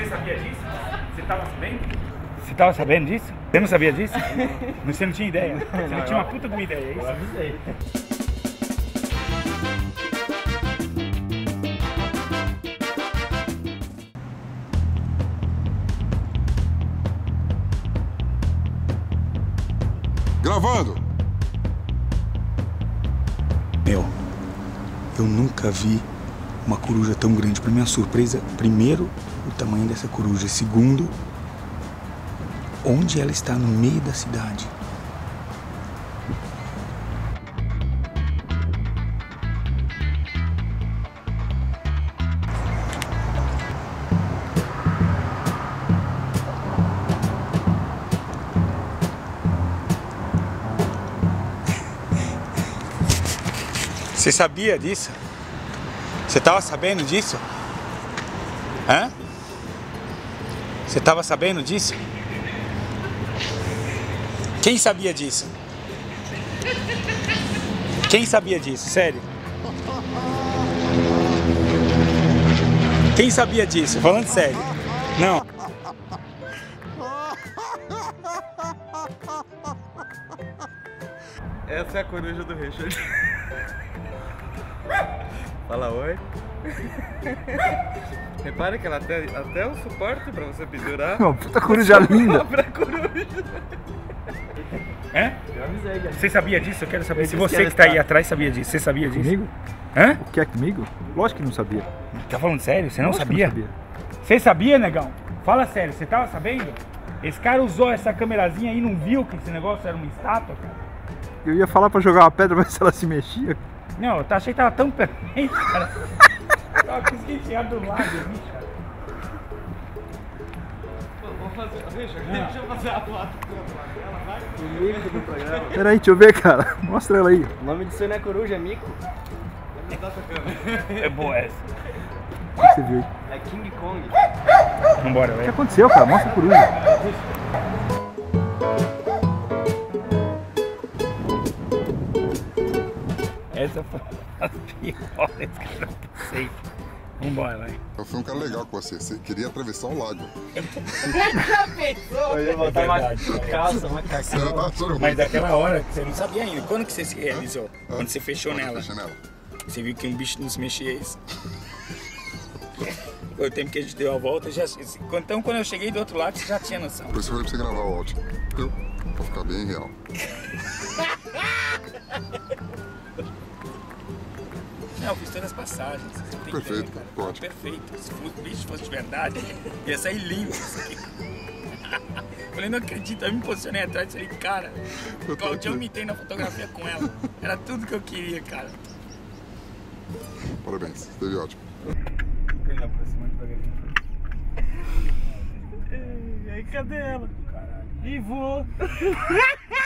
Você sabia disso? Você estava sabendo? Você estava sabendo disso? Você não sabia disso? Você não tinha ideia? Você não tinha uma puta de uma ideia, é isso? Eu avisei. Gravando! Eu nunca vi uma coruja tão grande. Para minha surpresa, primeiro, o tamanho dessa coruja. Segundo, onde ela está no meio da cidade. Você sabia disso? Você estava sabendo disso? Hã? Você estava sabendo disso? Quem sabia disso? Quem sabia disso? Sério? Quem sabia disso? Falando sério. Não. Essa é a coruja do Richard. Fala oi. Repare que ela tem até um suporte pra você pendurar. Uma puta coruja linda. Pra coruja. É? Eu avisei, já. Você sabia disso? Eu quero saber se disse você que que está aí está. atrás sabia disso. Você sabia disso? Comigo? Hã? O que é comigo? Lógico que não sabia. Tá falando sério? Você não Lógico que sabia? não sabia. Você sabia, negão? Fala sério, você tava sabendo? Esse cara usou essa câmerazinha aí e não viu que esse negócio era uma estátua, cara? Eu ia falar pra jogar uma pedra pra ver se ela se mexia. Não, eu achei que tava tão perfeito, cara. Eu tava conseguindo chegar do lado ali, cara. Vamos fazer. Richard, deixa eu fazer a foto. Ela vai? O mico do programa. Peraí, deixa eu ver, cara. Mostra ela aí. O nome disso não é coruja, é mico. Onde tá essa câmera? É boa essa. O que você viu aí? É King Kong. Vambora, O que velho. aconteceu, cara? Mostra a coruja. Essa foi as piores que eu sei. Vambora, vai. Eu fui um cara legal com você. Você queria atravessar o lago. Eu ia botar uma calça, uma Você não tá achando Mas ruim. daquela hora que você não sabia ainda. Quando que você se realizou? Quando você fechou Quando eu nela. fechei nela. Você viu que um bicho não se mexia isso. Foi o tempo que a gente deu a volta. Então quando eu cheguei do outro lado, você já tinha noção. Por isso eu falei pra você gravar o áudio. Viu? Pra ficar bem real. Não, eu fiz todas as passagens. Você tem Perfeito, ideia, cara. ótimo. Perfeito. Se o bicho fosse de verdade, ia sair lindo isso aqui. Falei, não acredito, eu me posicionei atrás e falei, cara, Eu tô Claudio, eu aqui. me na fotografia com ela. Era tudo que eu queria, cara. Parabéns, esteve ótimo. Ele aproximou devagarinho. E aí, cadê ela? E voou.